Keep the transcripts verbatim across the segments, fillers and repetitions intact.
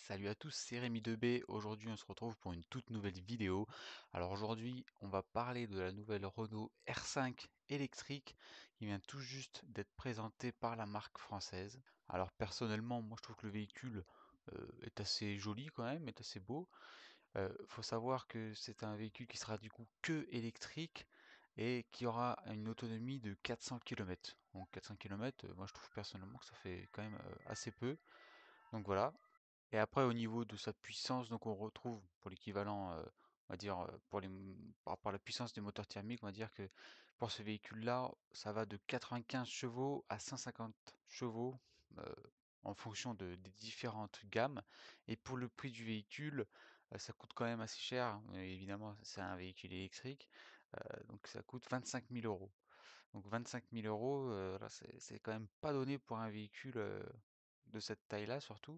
Salut à tous, c'est Rémi deux B. Aujourd'hui, on se retrouve pour une toute nouvelle vidéo. Alors aujourd'hui, on va parler de la nouvelle Renault R cinq électrique qui vient tout juste d'être présentée par la marque française. Alors personnellement, moi je trouve que le véhicule euh, est assez joli quand même, est assez beau. Euh, faut savoir que c'est un véhicule qui sera du coup que électrique et qui aura une autonomie de quatre cents kilomètres. Donc quatre cents kilomètres, moi je trouve personnellement que ça fait quand même euh, assez peu. Donc voilà. Et après, au niveau de sa puissance, donc on retrouve pour l'équivalent, euh, on va dire, euh, pour les, m- par rapport à la puissance des moteurs thermiques, on va dire que pour ce véhicule-là, ça va de quatre-vingt-quinze chevaux à cent cinquante chevaux euh, en fonction de- des différentes gammes. Et pour le prix du véhicule, euh, ça coûte quand même assez cher, hein. Mais évidemment, c'est un véhicule électrique, euh, donc ça coûte vingt-cinq mille euros. Donc vingt-cinq mille euros, euh, là, c'est c'est quand même pas donné pour un véhicule euh, de cette taille-là, surtout.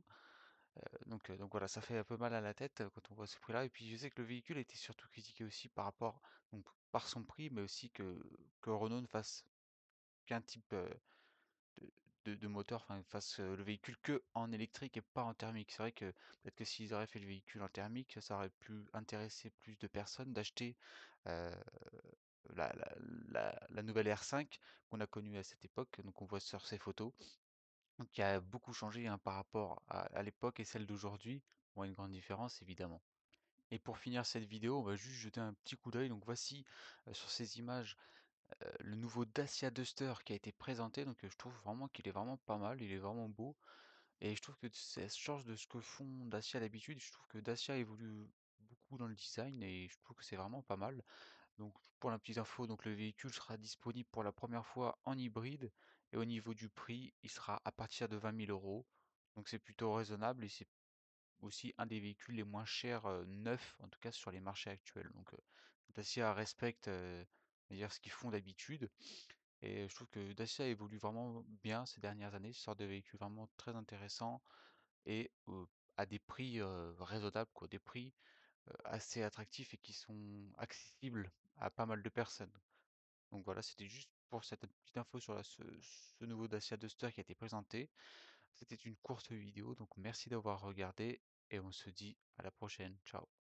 Donc, euh, donc voilà, ça fait un peu mal à la tête euh, quand on voit ce prix-là. Et puis je sais que le véhicule a été surtout critiqué aussi par rapport, donc par son prix, mais aussi que, que Renault ne fasse qu'un type euh, de, de- de moteur, enfin fasse euh, le véhicule que en électrique et pas en thermique. C'est vrai que peut-être que s'ils auraient fait le véhicule en thermique, ça aurait pu intéresser plus de personnes d'acheter euh, la, la- la- la nouvelle R cinq qu'on a connue à cette époque. Donc on voit sur ces photos. Donc, qui a beaucoup changé hein, par rapport à, à l'époque et celle d'aujourd'hui. Bon, une grande différence évidemment. Et pour finir cette vidéo, on va juste jeter un petit coup d'œil. Donc voici euh, sur ces images euh, le nouveau Dacia Duster qui a été présenté. Donc euh, je trouve vraiment qu'il est vraiment pas mal, il est vraiment beau. Et je trouve que ça change de ce que font Dacia d'habitude. Je trouve que Dacia évolue beaucoup dans le design et je trouve que c'est vraiment pas mal. Donc pour la petite info, donc le véhicule sera disponible pour la première fois en hybride et au niveau du prix, il sera à partir de vingt mille euros. Donc c'est plutôt raisonnable et c'est aussi un des véhicules les moins chers euh, neufs, en tout cas sur les marchés actuels. Donc euh, Dacia respecte euh, on va dire ce qu'ils font d'habitude et je trouve que Dacia évolue vraiment bien ces dernières années, sort de véhicules vraiment très intéressants et euh, à des prix euh, raisonnables, quoi, des prix euh, assez attractifs et qui sont accessibles à pas mal de personnes. Donc voilà, c'était juste pour cette petite info sur la- ce, ce nouveau Dacia Duster qui a été présenté. C'était une courte vidéo, donc merci d'avoir regardé et on se dit à la prochaine. Ciao.